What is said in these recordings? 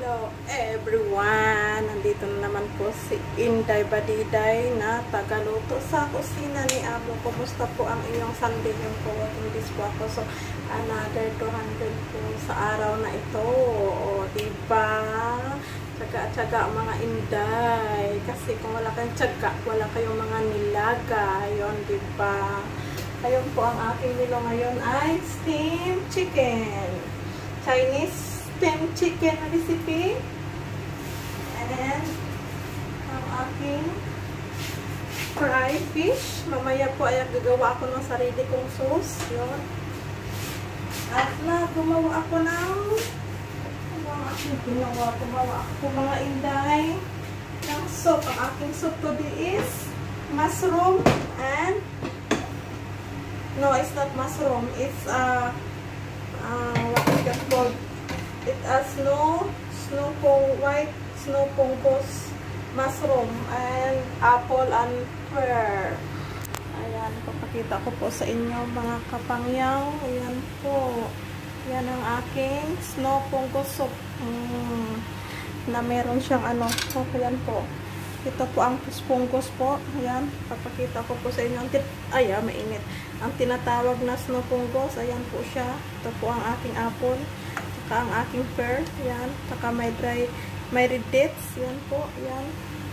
Hello everyone! Nandito na naman po si Inday Badiday na tagaluto sa kusina ni Amo. Kumusta po ang iyong Sunday? Yung po, English po ako. So, another 200 po sa araw na ito. O, diba? Tsaga-tsaga mga Inday. Kasi kung wala kayong tsaga, wala kayong mga nilaga. Yun, diba? Ayun po ang aking nilo ngayon ay steamed chicken. Chinese steamed chicken recipe. And ang aking fried fish. Mamaya po ay gagawa ako ng sarili kong sauce. Yun. At gumawa ako ng gumawa ako mga Inday ng soup. Ang aking soup today is mushroom and no, it's not mushroom. It's what is that called? It has white snow fungus mushroom and apple and pear. Ayan, papakita ko po sa inyo mga kapangyaw. Ayan po. Yan ang aking snow fungus soup. Na meron siyang ano. Oh, ayan po. Ito po ang fungus po. Ayan, papakita ko po sa inyo. Ayan, mainit. Ang tinatawag na snow fungus. Ayan po siya. Ito po ang aking apple. Ang aking pear, yan, saka may red dates, yan po, yan.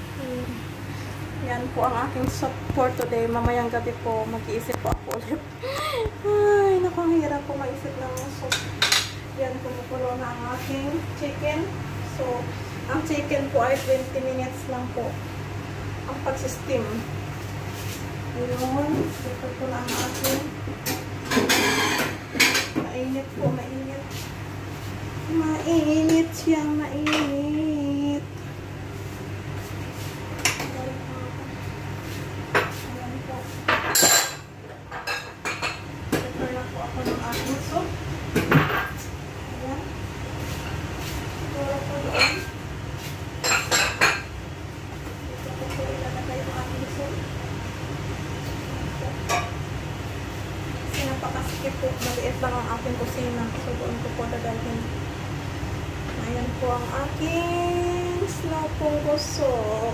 Yan po ang aking soup for today. Mamayang gabi po, mag-iisip po ako ulit. Ay, naku, ang hirap po maisip ng soup. Yan, kumukulo na ang aking chicken. So, ang chicken po ay 20 minutes lang po ang pag-steam. Yun, ito po na ang aking mainit po, mainit. Mainit siyang mainit. Ayan po. Prepare na po ako ng aking soup. Ayan. Siguro po doon. Ito po po ilalagay yung aking soup. Kasi napakasikip po. Maliit lang ang aking kusina. So doon ko po dadalhin. Ayan po ang aking snow fungus soup.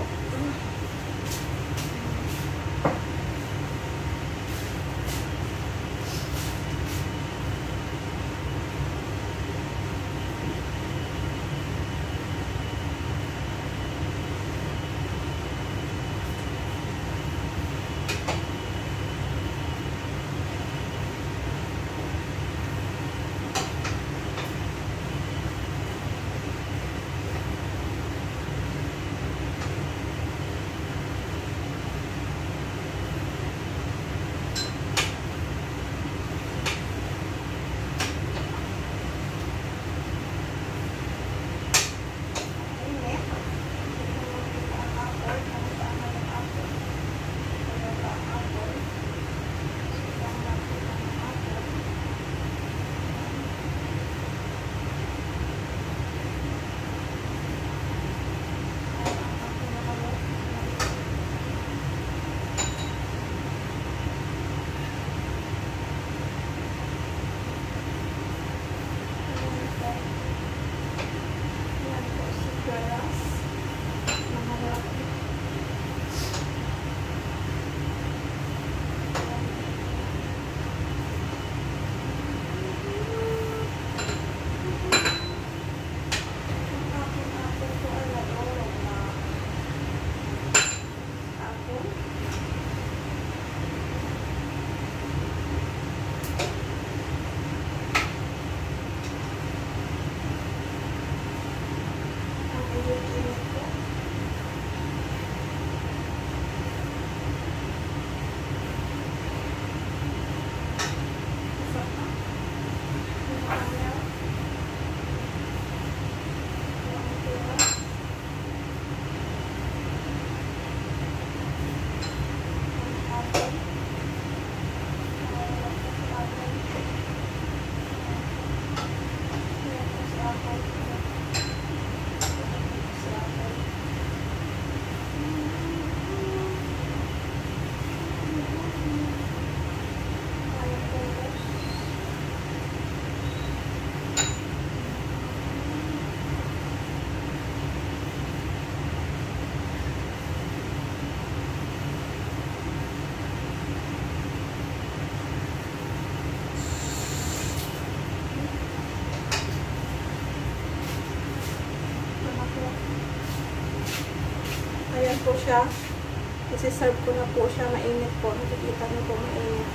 ko siya. Isi-serve ko na po siya. Mainit po. Nakikita niyo po mainit.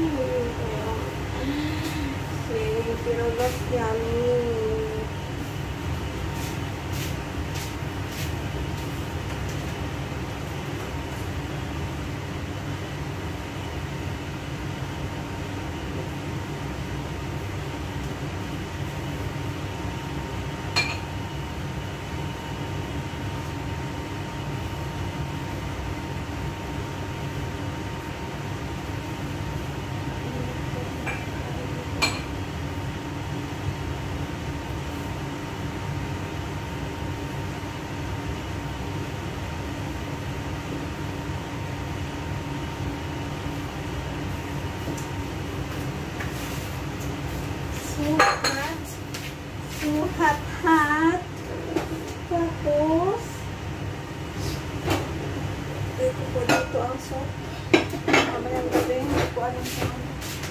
Pero that's yummy. Hot. Tapos, ito po dito ang soup. Mamayang gabi, hindi ko alam sa ano.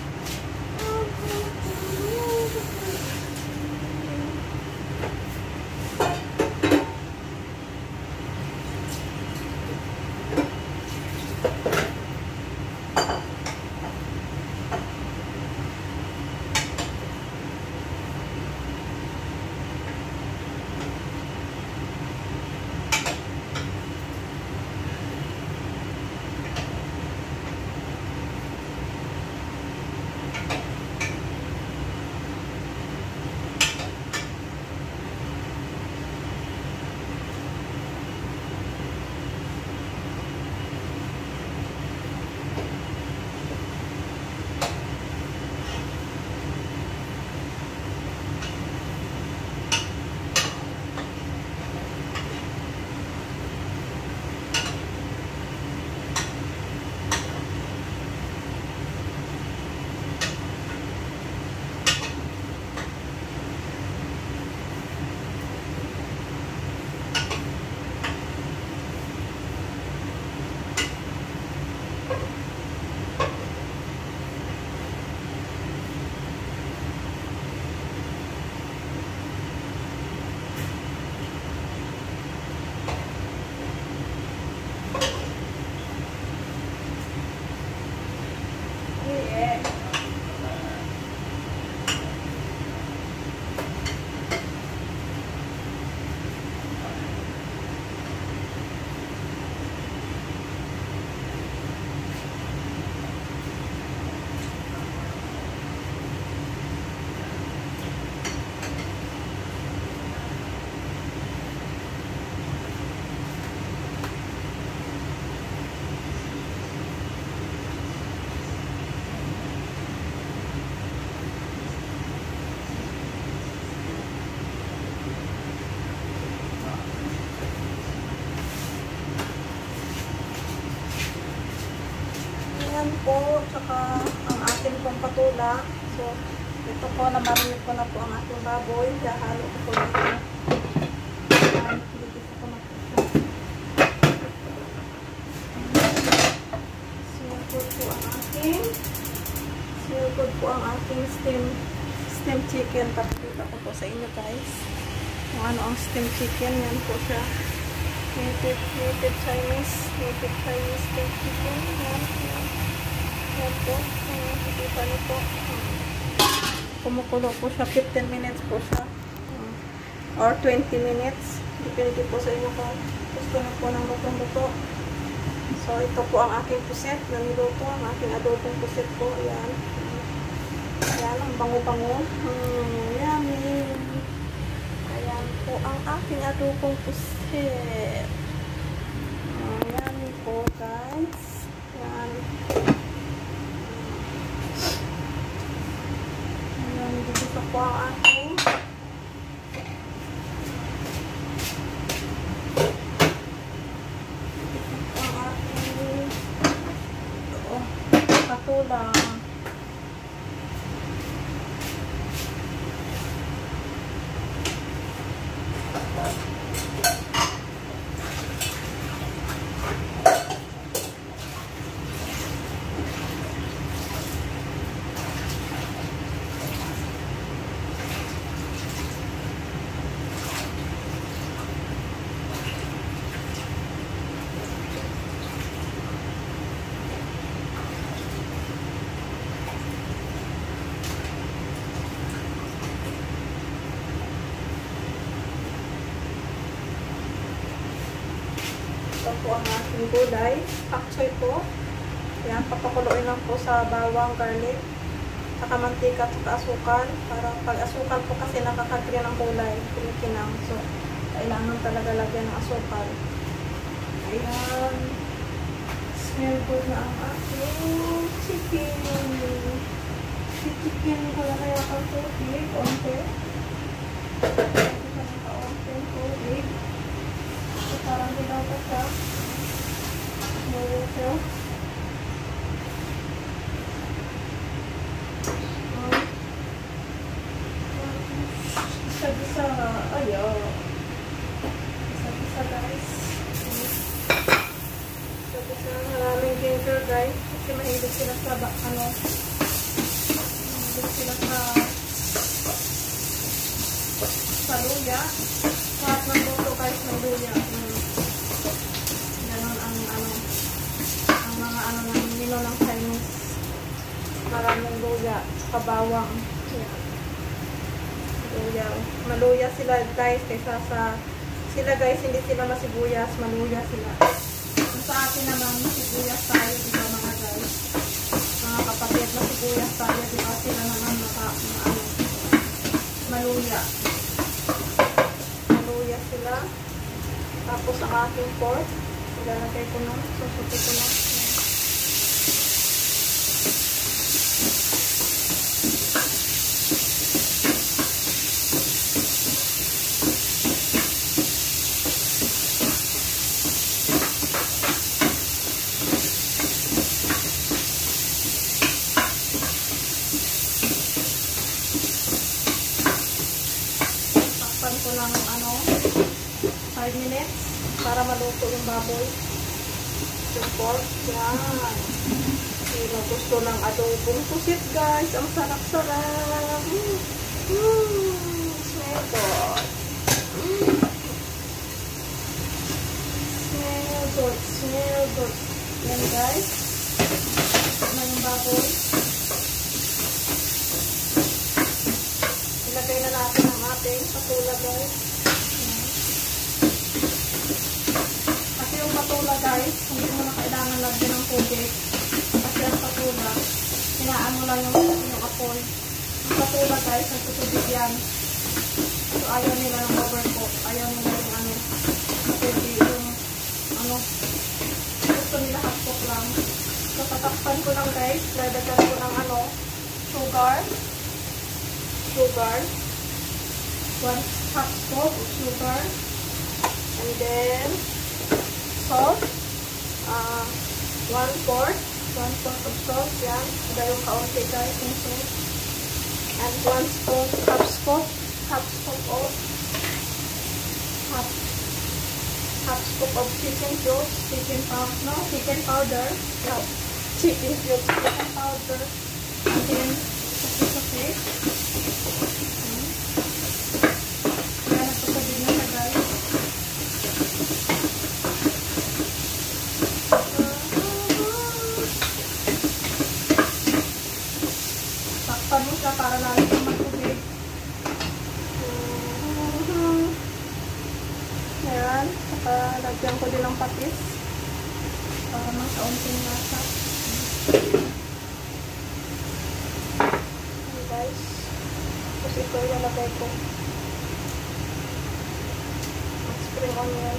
Yan po, tsaka ang ating pong patula. So, ito po, namarinate ko na po ang ating baboy. Halo ko po dito. Ligisa ko na po siya. Sinugod po ang ating steam chicken. Papakita ko po sa inyo guys. Kung ano ang steam chicken. Yan po siya. Native Chinese steam chicken. Yan po. Nakikita niyo po. Kumukulo po siya. 15 minutes po siya. Or 20 minutes. Depende po sa inyo kung gusto niyo po ng lutong-luto. So, ito po ang aking puset na niluto. Ang aking adobong puset po. Ayan. Ayan. Ang bango-bango. Yummy. Ayan po ang aking adobong puset. Yummy po guys. Ayan. Ayan. Dito po ang aking patula. Ito po ang aking gulay. Pakchoy po. Yan, papakuloyin lang po sa bawang, garlic, saka mantika, saka asukal. Para pag asukal po kasi nakakagri ng gulay, kinikinang. So, kailangan talaga lagyan ng asukal. Ayan. Smell good na ang aking chicken. Chicken ko na kaya ang tubig. Onte. Tubig. So, parang dilaw pa siya. Ito. Isa-isa. Ayaw. Isa-isa guys. Isa-isa. Maraming ginger guys. Kasi mahilig sila sa mahilig sila sa luya. Lahat ng luto guys may luya. Ganon ang mga ng menu ng Chinese. Maraming luya. Kabawang. Yeah. Luya. Maluya sila guys kaysa sa sila guys hindi sila masibuyas. Maluya sila. Sa akin naman masibuyas tayo diba mga guys. Mga kapatid masibuyas tayo diba sila naman maluya. Maluya sila. Tapos ang aking pork. Ilalagay ko na. Susuti ko na. Ko ng 5 minutes para maluto yung baboy. Yung pork. Yan. Sino gusto ng adobong pusit guys. Ang sarap-sarap. Smell good. Smell good. Smell good. Yan guys. Na yung baboy. Ilagay na natin ang ating patula guys. Kasi yung patula guys, hindi mo na kailangan lagyan ng tubig. Kasi ang patula, hinaan mo lang yung apoy. Yung patula guys, nagtutubig yan. So ayaw nila ng overcook. Ayaw nila yung tubig, yung gusto nila hotcook lang. So tatakpan ko lang guys, ladagyan ko ng sugar. 1 half scoop of sugar, and then salt, 1/4 of salt, yan, gayong kaunti guys yung salt, and 1 half scoop of chicken cubes, chicken powder, and then okay. Takpan mo siya para lalagyan ng matubig. Ayan. Saka lagyan ko din ng patis para mas kaunting lasa. Okay guys. Tapos ito ilalagay ko. Spring onion.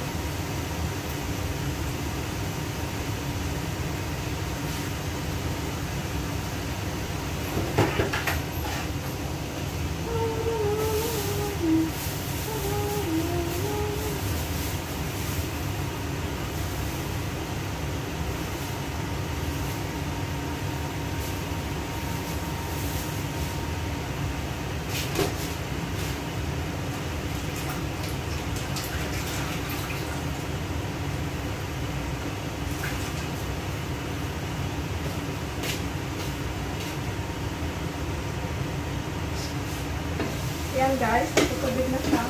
Yan guys, tutubig na siya.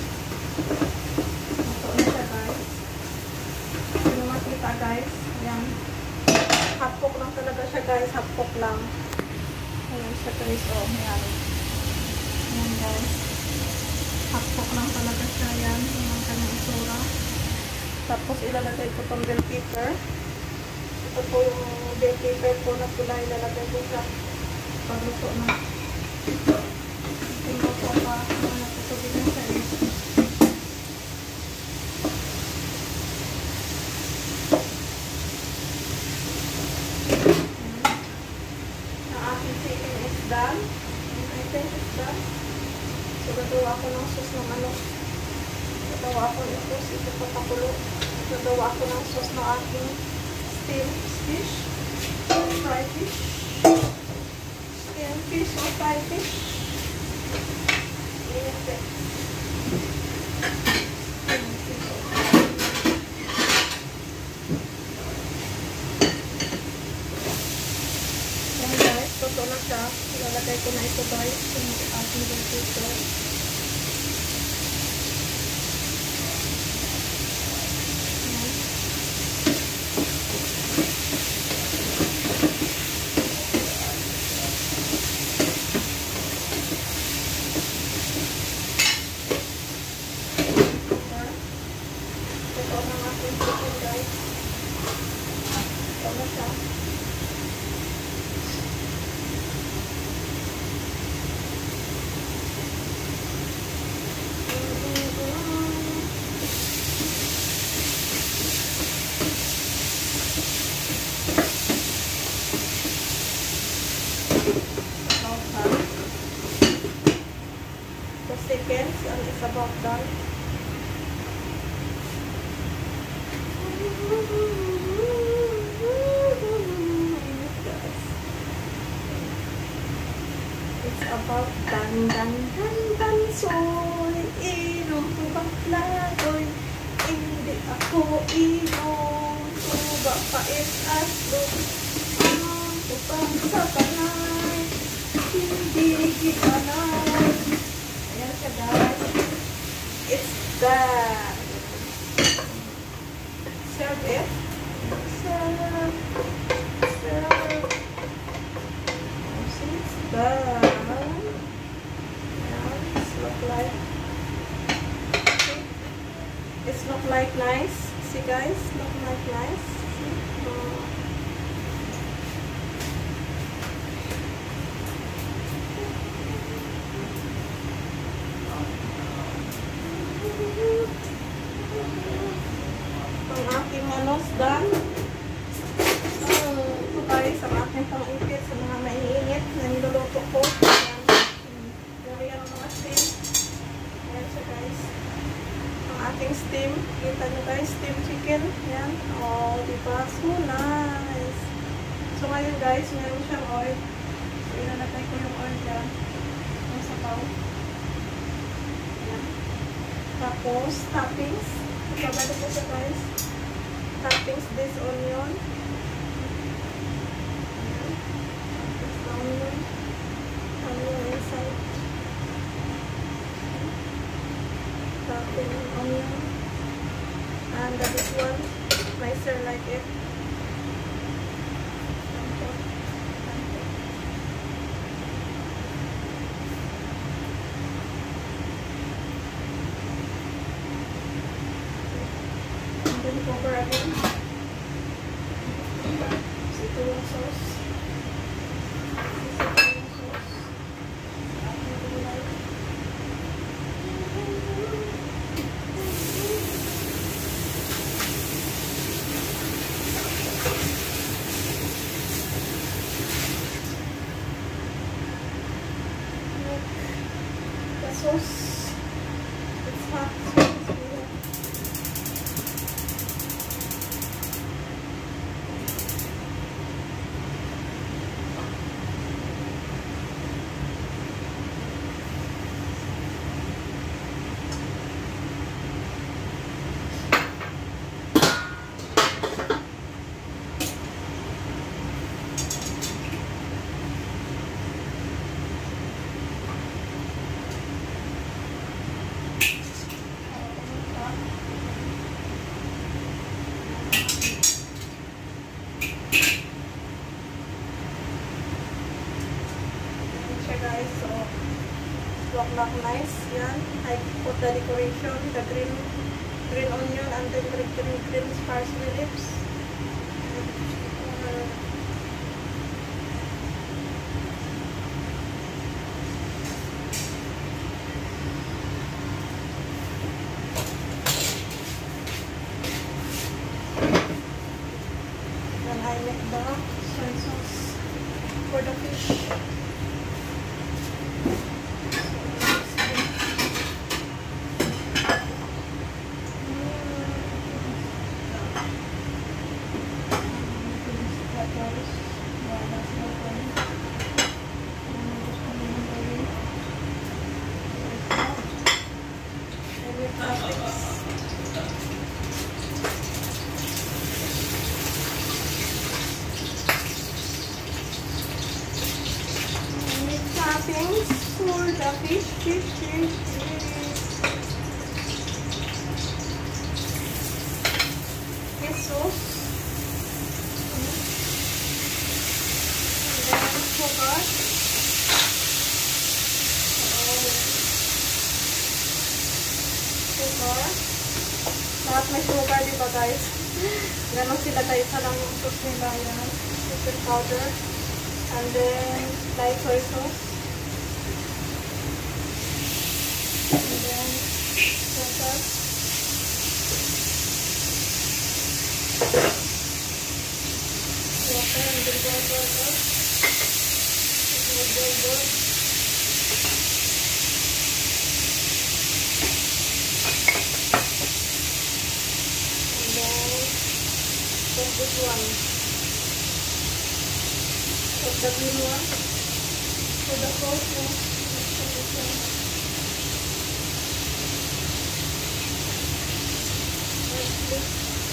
Ito na siya guys. Hindi makita guys. Yan. Hapok lang talaga siya guys. Hapok lang. Ayan siya guys. Oh, yan. Yan guys. Hapok lang talaga siya. Yan. Yan ang kanyang isura. Tapos ilalagay ko tong bell pepper. Ito po yung bell pepper po na pula, ilalagay ko sa pagluto na. Tingnan ko pa kung natutubig na sa iyo. Ang aking chicken is done. I think it's done. So, gagawa ko ng sauce ng ano. Gagawa ko ng sauce. Ito pa pakulo. Gagawa ko ng sauce ng aking steamed fish. Fried fish. Steamed fish or fried fish. Yes, it. Yan guys, totoo na siya. Ilalagay ko na ito guys. Yung ating dito. Seconds and it's about done. It's about done. Soy, inom ko bang lagoy? Hindi ako inom. Tuba pa is aslog. Ang tupang sa panay. Hindi gitanay. Guys, it's done. Serve it. Serve. See, it's done. Yeah, it's look like. It's look like nice. See, guys, look like nice. Ang aking manos done. Ito guys, ang aking pang-ipit sa mga maiinit na niluluto ko. Gawin ang mga steam. Ayan siya guys. Ang aking steam. Kita nyo guys, steam chicken. Ayan. Oh, diba? So nice. So ngayon guys, meron siyang oil. So ilalagay ko yung oil dyan. Yung sabaw. Ayan. Tapos, toppings. Ibabalik ko siya guys. Toppings this onion. Onion inside. Topping onion. And this one, nicer like it. Cover again. Ito yung sauce. The sauce. It's hot. Guys, so look nice. Yan, I put the decoration, the green green onion, and then green parsley leaves. Then I make the soy sauce for the fish. Toppings for the fish. Yes, sauce. And then sugar. Sugar. Lahat may sugar, diba guys? Ganon sila guys, lang yung sauce nila yan. Sugar powder. And then light soy sauce. And then sugar. Water and then water. Good. And then put this one. Put the green one. Put the sauce one. Put this one. Like this.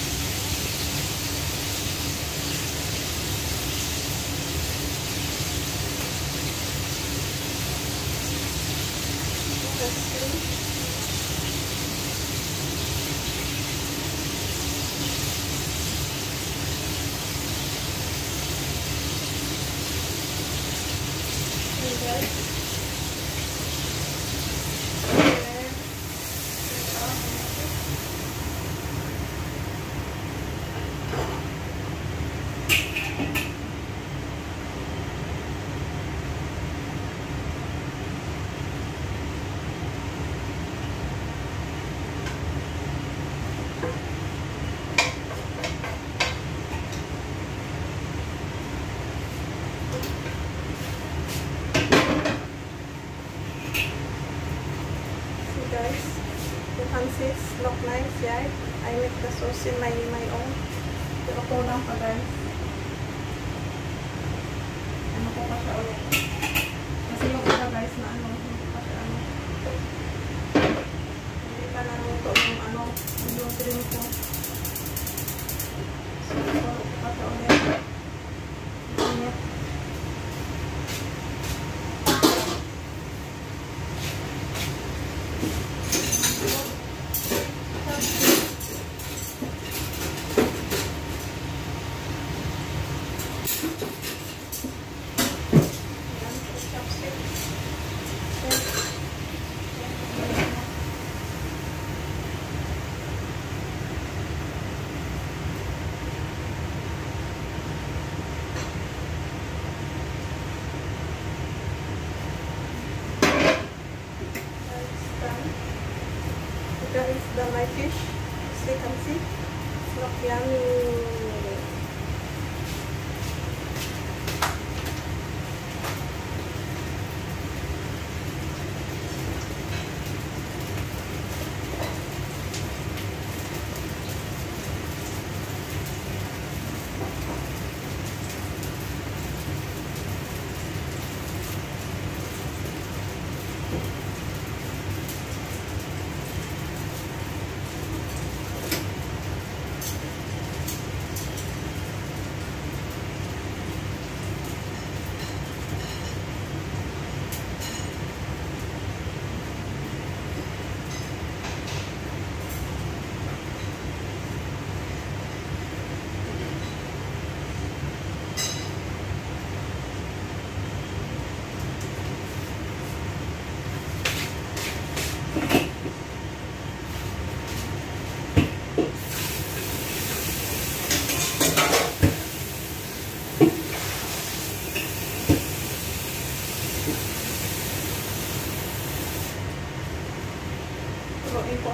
Guys, you can see it look nice, yeah. I make the sauce in my own. Pero kulang pa guys. Ano ko pa siya ulit. Kasi yung iba guys na ano, hindi pa siya ano. Hindi pa naluto yung yung cream ko. So, ito pa siya ulit. Init. That is my fish, as you can see. Look yummy.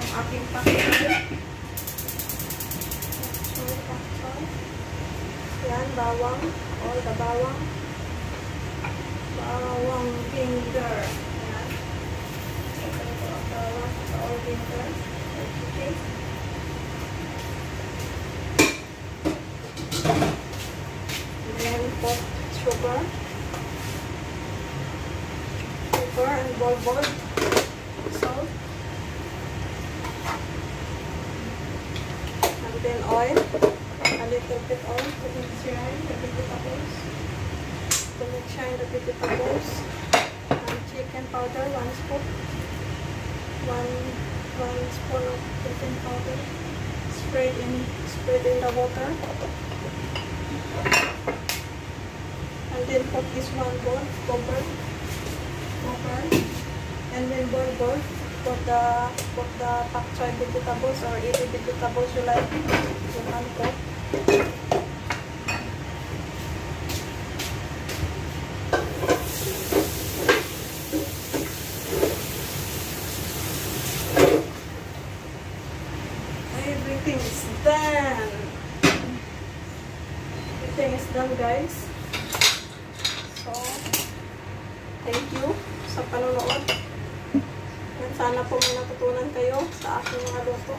yung aking pakchoy. Yan, bawang. All the bawang. Bawang vinegar. Yan. Ito ang bawang. All vinegar. Okay. Then put sugar. Sugar and boiled salt. And then oil. A little bit oil to mix the vegetables. To mix the vegetables. And chicken powder, 1 spoon. One spoon of chicken powder. Spread in the water. And then put this one bowl, cover. And then boil. Put the pak choy vegetables or any vegetables you like. You can cook. Everything is done. Everything is done, guys. So, thank you sa panonood. At sana po may natutunan kayo sa aking mga luto.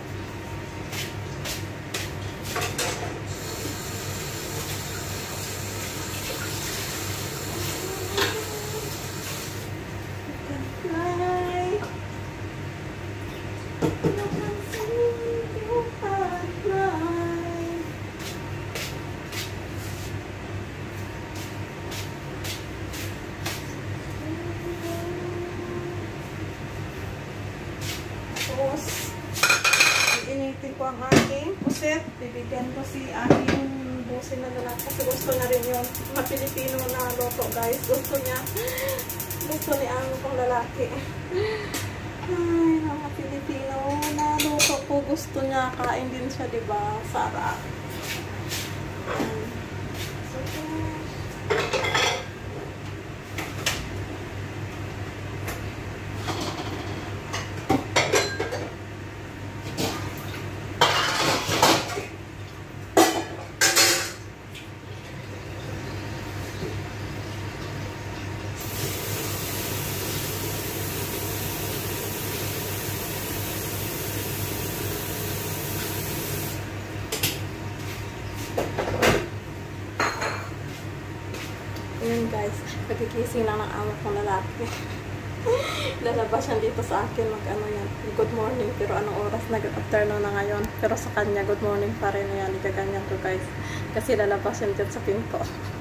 Tapos, iinitin ko ang aking puset. Bibigyan ko si aking busin na lalaki. Kasi gusto na rin yung mga Pilipino na loto, guys. Gusto ni ang kong lalaki. Ay, mga Pilipino na loto po. Gusto niya. Kain din siya, diba? Sarap. Ayan guys, pagkikising lang ng amo kong lalaki. Lalabas yan dito sa akin mag-ano yan, good morning, pero anong oras na afternoon na ngayon, pero sa kanya good morning pa rin yan, ikaganyan ko guys, kasi lalabas yan dyan sa pinto.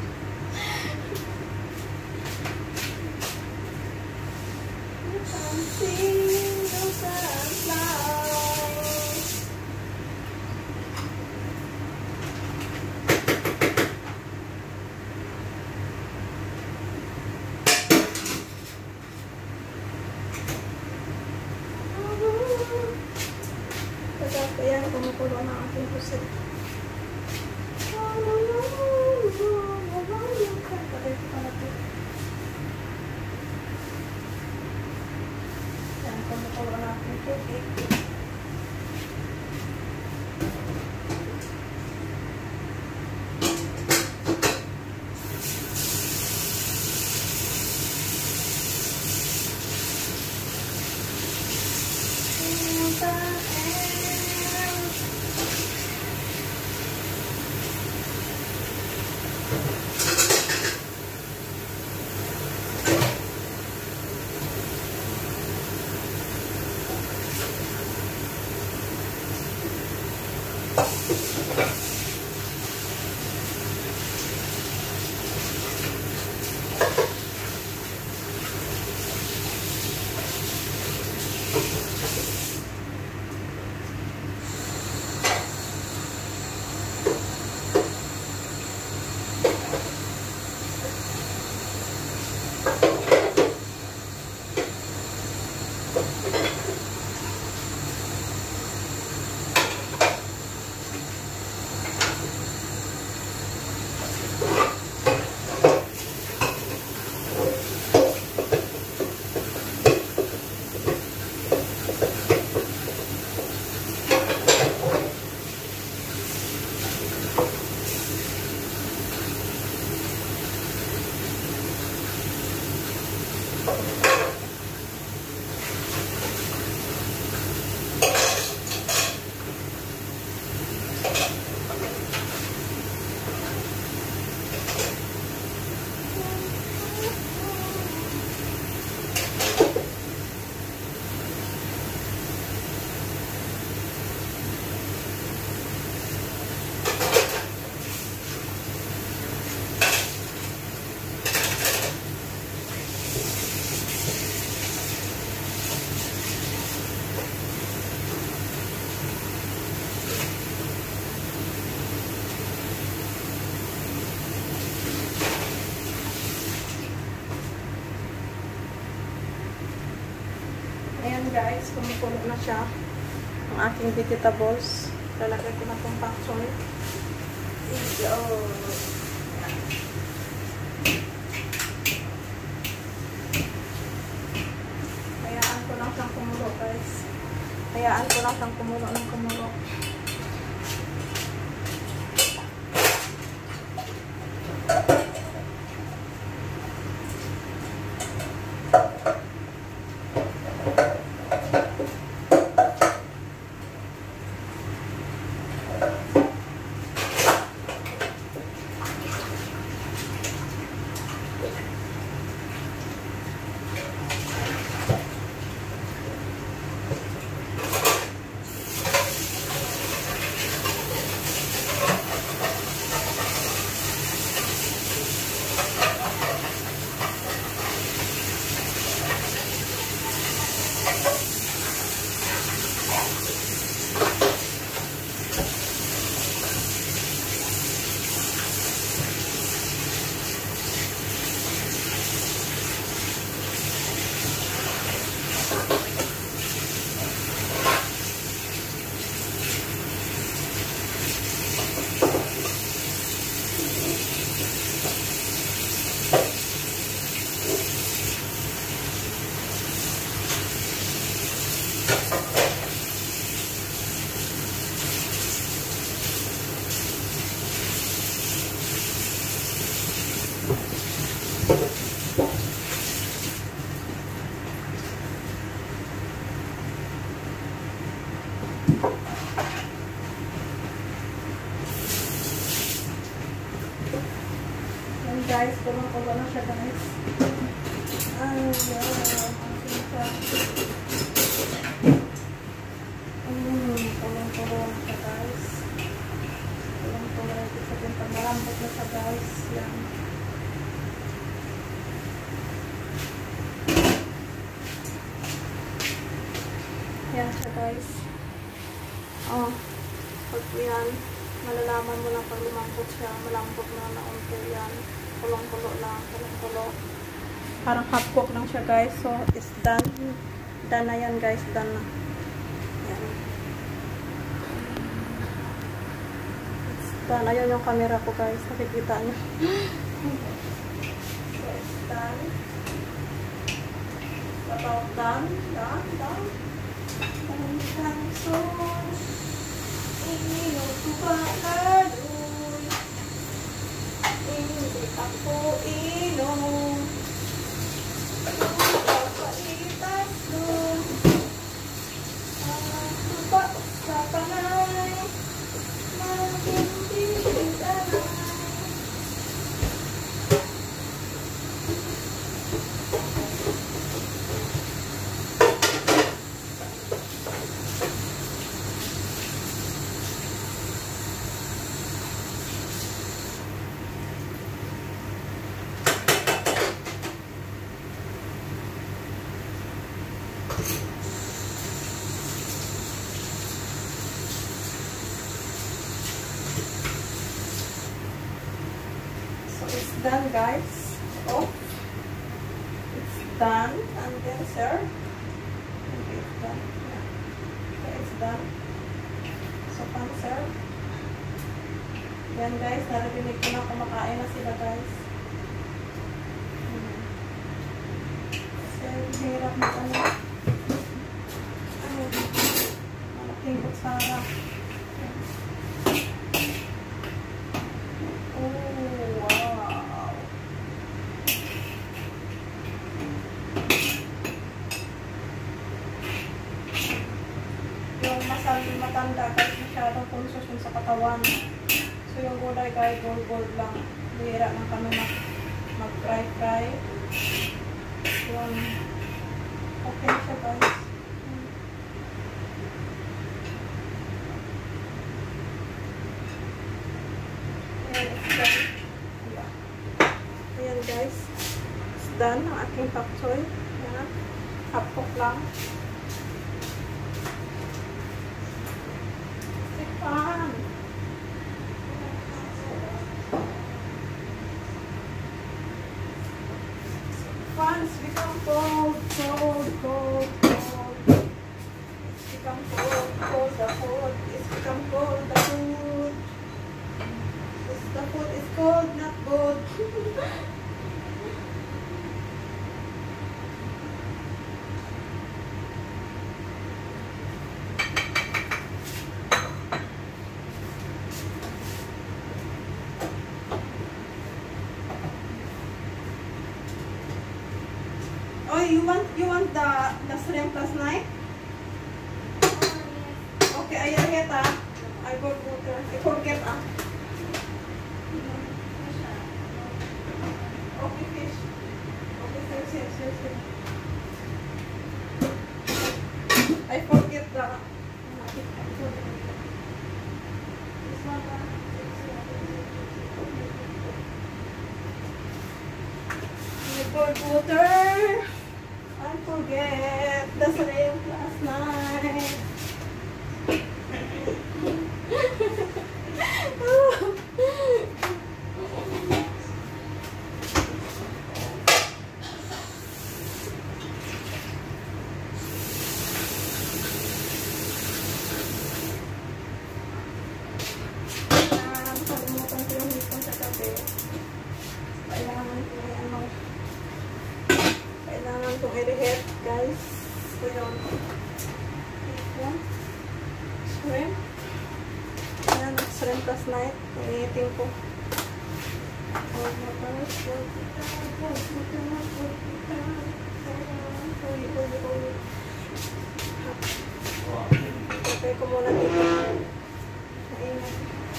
Ayan, kumukulo na aking pusit. Ayan, kumukulo na aking tubig. kumukulo na siya. Ang aking vegetables. Lalagay ko na itong pak choy. Hayaan ko lang siyang kumulo, guys. Hayaan ko lang siyang kumulo ng kumulo. Guys, kulo na siya, guys. Kulong-kulo na siya, guys. Kulong-kulo na siya, malambot na siya, guys. Yan. Yan siya, guys. Pag yan, malalaman mo lang pag lumambot siya, malambot na naunti yan. Kulong-kulo lang, kulong-kulo. Parang half cook lang siya, guys. So, it's done. Done na yan, guys. Done na. Yan. It's done. Ayun yung camera ko, guys. Nakikita niyo. So, it's done. It's about done. Done. Done. So, hindi ako inom. Papaitas doon. Sa panay. Maginding anay. It's done, guys. Oh, it's done. And then, sir. Okay, it's done. Yeah. Okay, it's done. So, pan, sir. Yan, guys. Narinig ko na kumakain na sila, guys. Kasi, hirap na ano. Malaking kutsara. Matanda guys, masyadong conscious yun sa katawan. So yung gulay guys, gold lang. Bihira ng kami mag-fry. Yun. Okay siya guys. Ayan, it's done. Ayan guys. It's done ang aking pak choy. Ayan. Half cook lang. Fungus become cold. shrimp last night? Okay, I forget I bought water. I forget Okay, fish. Okay, sir. I forget this one. I bought water. I forget the shrimp last night. Kailangan kong i-reheat, guys. So, yun. Shrimp. Ayan, shrimp last night. I-eating ko. Okay ko muna dito. Maingat.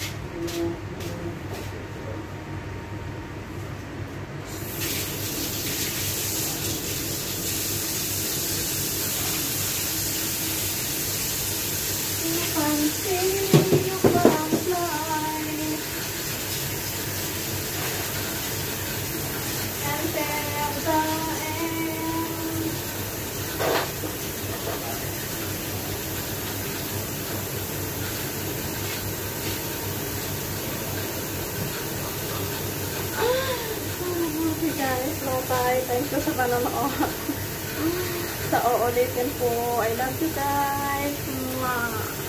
Guys, no tayo. Thank you sa panonood. Sa uulitin po. I love you guys. Mwah.